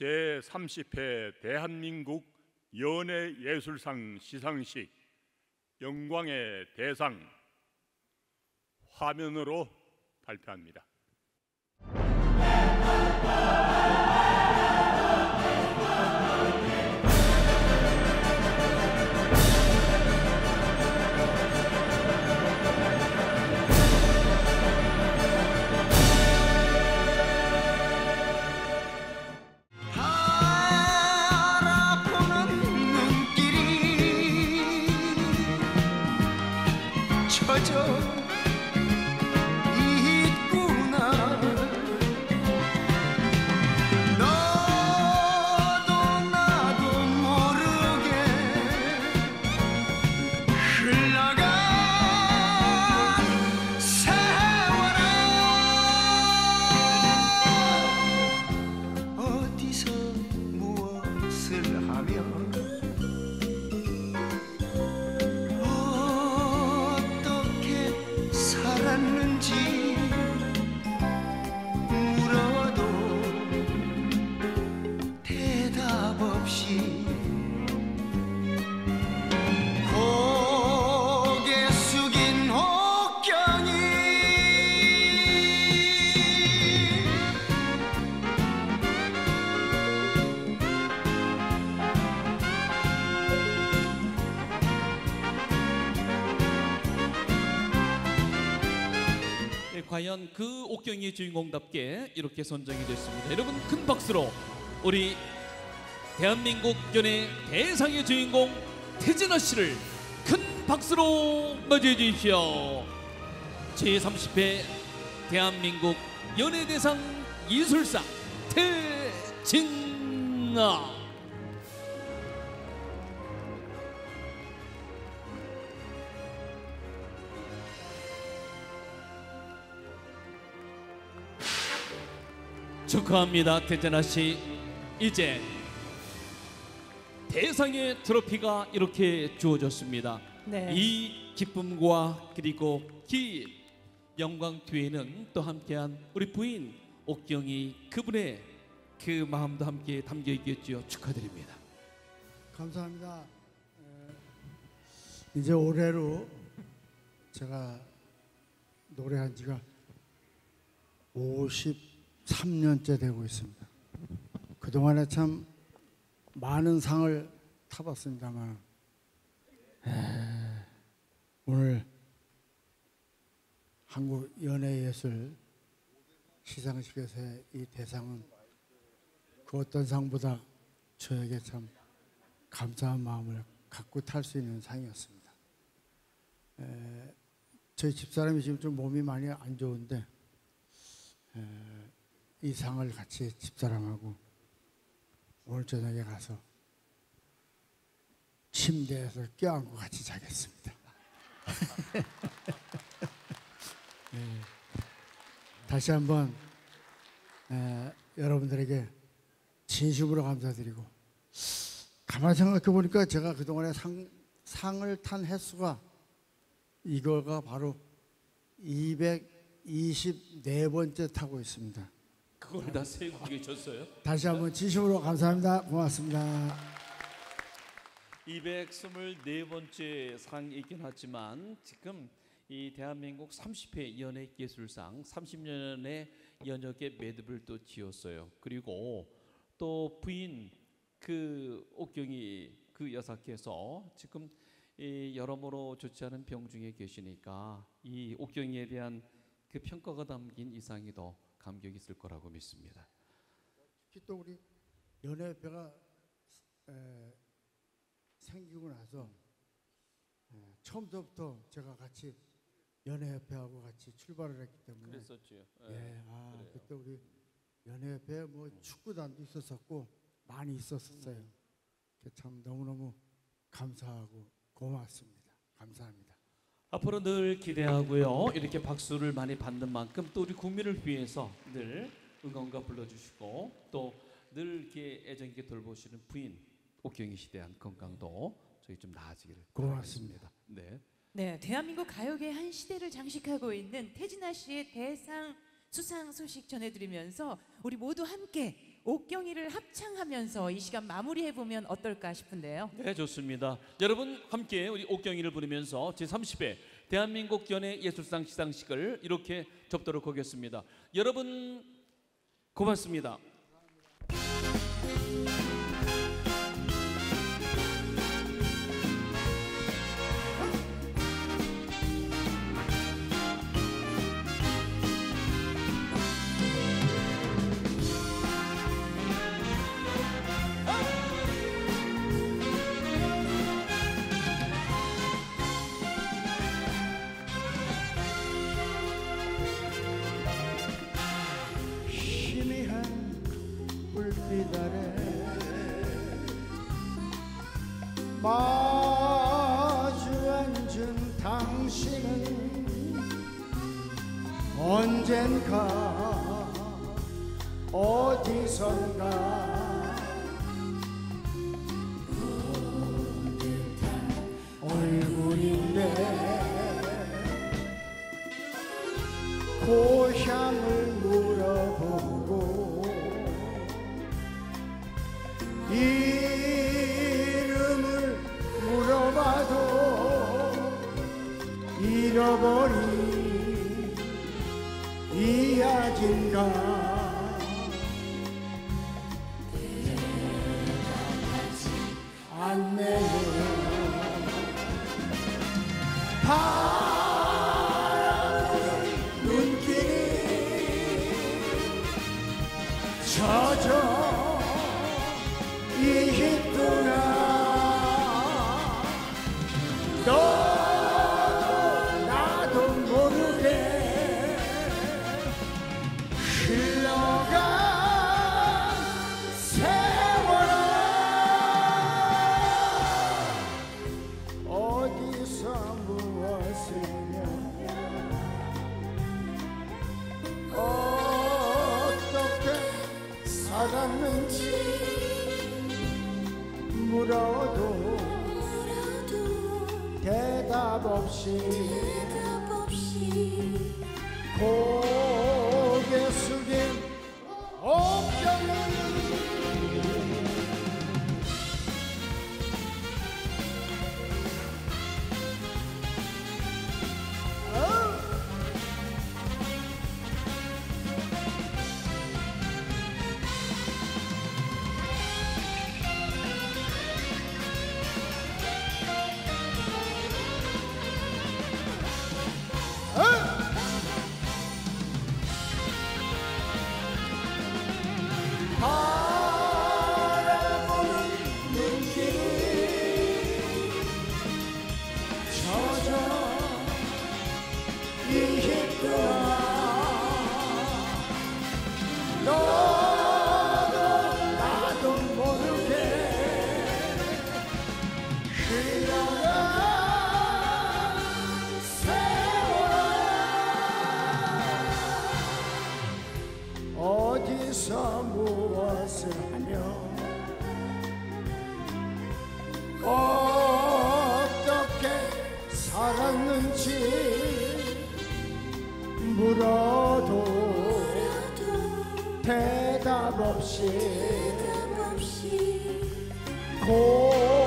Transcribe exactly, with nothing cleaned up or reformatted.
제삼십 회 대한민국 연예예술상 시상식 영광의 대상 화면으로 발표합니다. 과연 그 옥경이의 주인공답게 이렇게 선정이 됐습니다. 여러분 큰 박수로 우리 대한민국 연예 대상의 주인공 태진아 씨를 큰 박수로 맞이해 주십시오. 제삼십 회 대한민국 연예대상 예술상 태진아. 축하합니다, 태진아 씨. 이제 대상의 트로피가 이렇게 주어졌습니다. 네. 이 기쁨과 그리고 긴 영광 뒤에는 또 함께한 우리 부인 옥경이, 그분의 그 마음도 함께 담겨 있겠지요. 축하드립니다. 감사합니다. 이제 올해로 제가 노래한 지가 오십삼 년째 되고 있습니다. 그동안에 참 많은 상을 타봤습니다만 오늘 한국 연예예술 시상식에서의 이 대상은 그 어떤 상보다 저에게 참 감사한 마음을 갖고 탈 수 있는 상이었습니다. 에, 저희 집사람이 지금 좀 몸이 많이 안 좋은데 에, 이 상을 같이 집사람하고 오늘 저녁에 가서 침대에서 껴안고 같이 자겠습니다. 네. 다시 한번 에, 여러분들에게 진심으로 감사드리고, 가만히 생각해 보니까 제가 그동안에 상, 상을 탄 횟수가 이거가 바로 이백이십사 번째 타고 있습니다. 그걸 다 세고 계셨어요? 다시 한번 진심으로 감사합니다. 고맙습니다. 이백이십사 번째 상이긴 하지만 지금 이 대한민국 삼십 회 연예예술상 삼십 년의 연역의 매듭을 또 지었어요. 그리고 또 부인 그 옥경이 그 여사께서 지금 이 여러모로 좋지 않은 병 중에 계시니까 이 옥경이에 대한 그 평가가 담긴 이 상이 더 감격이 있을 거라고 믿습니다. 특히 또 우리 연예협회가 에, 생기고 나서 에, 처음부터 제가 같이 연예협회하고 같이 출발을 했기 때문에 그랬었죠. 예, 예, 아 그래요. 그때 우리 연예협회 뭐 축구단도 있었었고 많이 있었었어요. 음. 참 너무너무 감사하고 고맙습니다. 감사합니다. 앞으로 늘 기대하고요. 이렇게 박수를 많이 받는 만큼 또 우리 국민을 위해서 늘 응원가 불러주시고 또 늘 이렇게 애정 있게 돌보시는 부인 옥경이 씨 대한 건강도 저희 좀 나아지기를 고맙습니다. 바라겠습니다. 네. 네, 대한민국 가요계의 한 시대를 장식하고 있는 태진아 씨의 대상 수상 소식 전해드리면서 우리 모두 함께 옥경이를 합창하면서 이 시간 마무리해 보면 어떨까 싶은데요. 네, 좋습니다. 여러분 함께 우리 옥경이를 부르면서 제삼십 회 대한민국 연예예술상 시상식을 이렇게 접도록 하겠습니다. 여러분 고맙습니다. 희미한 불빛 아래 마주 앉은 당신은 언젠가 어디선가 얼굴인데 고향을 물어보고 이름을 물어봐도 잃어버린 이야기인가 대답하지 않네요. 젖어 있구나. 너도 나도 모르게 흘러간 세월아 어디서 무엇을 살았는지 물어도 대답 없이 고개 숙인 옥경이 바라보는 눈길이 젖어 있구나. 너도 나도 모르게 흘러간 세월 어디서 무엇을 하며 어떻게 살았는지 물어도 대답 없이 고